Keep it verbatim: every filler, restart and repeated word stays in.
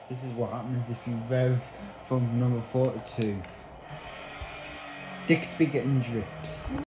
This is what happens if you rev from number forty-two. Dick's be getting drips.